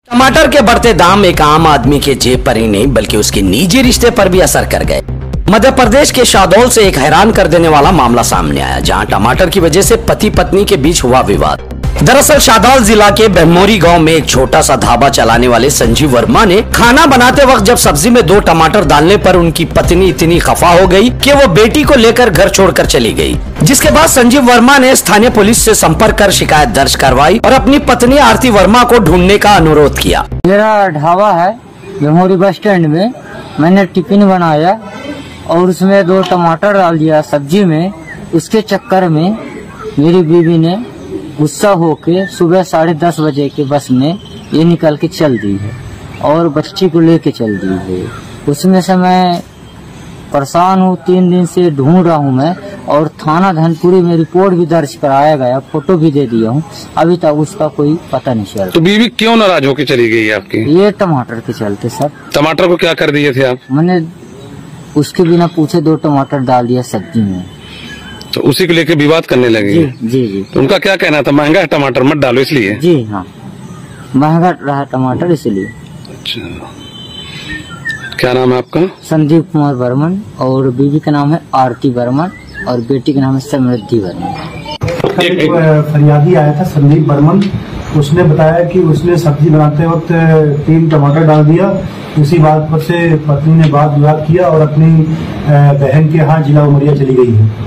टमाटर के बढ़ते दाम एक आम आदमी के जेब पर ही नहीं बल्कि उसके निजी रिश्ते पर भी असर कर गए। मध्य प्रदेश के शाहडोल से एक हैरान कर देने वाला मामला सामने आया, जहां टमाटर की वजह से पति पत्नी के बीच हुआ विवाद। दरअसल शाहडोल जिला के बहमोरी गांव में एक छोटा सा ढाबा चलाने वाले संजीव वर्मा ने खाना बनाते वक्त जब सब्जी में 2 टमाटर डालने पर उनकी पत्नी इतनी खफा हो गई कि वो बेटी को लेकर घर छोड़कर चली गई। जिसके बाद संजीव वर्मा ने स्थानीय पुलिस से संपर्क कर शिकायत दर्ज करवाई और अपनी पत्नी आरती वर्मा को ढूंढने का अनुरोध किया। मेरा ढाबा है बहमोरी बस स्टैंड में, मैंने टिफिन बनाया और उसमें 2 टमाटर डाल दिया सब्जी में। उसके चक्कर में मेरी बीवी ने गुस्सा होके सुबह 10:30 बजे के बस में ये निकल के चल दी है और बच्ची को लेके चल दी है। उसमें से मैं परेशान हूँ, 3 दिन से ढूंढ रहा हूँ मैं, और थाना धनपुरी में रिपोर्ट भी दर्ज कराया गया, फोटो भी दे दिया हूँ, अभी तक उसका कोई पता नहीं चला। तो बीवी क्यों नाराज होके चली गई आपकी? ये टमाटर के चलते सर। टमाटर को क्या कर दिए थे आप? मैंने उसके बिना पूछे 2 टमाटर डाल दिया सब्जी में, तो उसी को लेके विवाद करने लगे। जी जी जी। तो उनका क्या कहना था, महंगा है टमाटर मत डालो इसलिए? जी हाँ, महंगा रहा टमाटर इसलिए। अच्छा, क्या नाम है आपका? संदीप कुमार बर्मन, और बीवी का नाम है आरती बर्मन और बेटी का नाम है समृद्धि बर्मन। एक फरियादी आया था संदीप बर्मन, उसने बताया कि उसने सब्जी बनाते वक्त 3 टमाटर डाल दिया। उसी बात पर से पत्नी ने वाद विवाद किया और अपनी बहन के यहाँ जिला उमरिया चली गई है।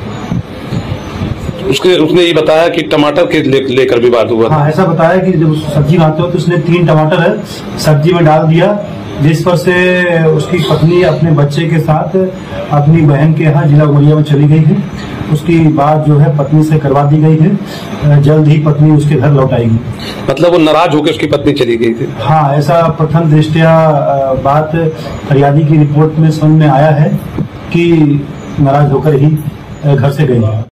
उसने ये बताया कि टमाटर के लेकर विवाद हुआ। हाँ, ऐसा बताया कि जब सब्जी बनाते वक्त उसने 3 टमाटर सब्जी में डाल दिया, जिस पर से उसकी पत्नी अपने बच्चे के साथ अपनी बहन के यहाँ जिला उमरिया में चली गई है। उसकी बात जो है पत्नी से करवा दी गई है, जल्द ही पत्नी उसके घर लौट आएगी। मतलब वो नाराज होकर उसकी पत्नी चली गई थी? हाँ, ऐसा प्रथम दृष्टया बात फरियादी की रिपोर्ट में समझ में आया है कि नाराज होकर ही घर से गई है।